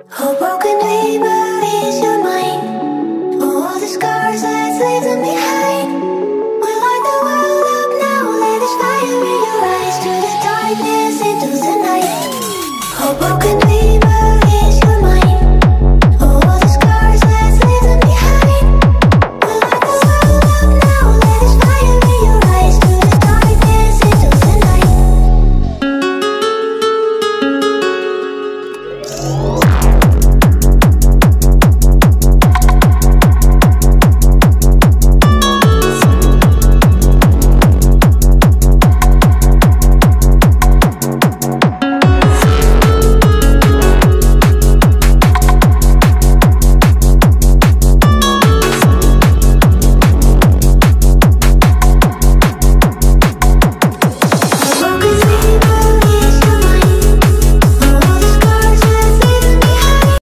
Oh, broken dreamer, ease your mind. Oh, all the scars, let's leave them behind. We light the world up now, let us fire in your eyes. To the darkness, into the night. Oh, broken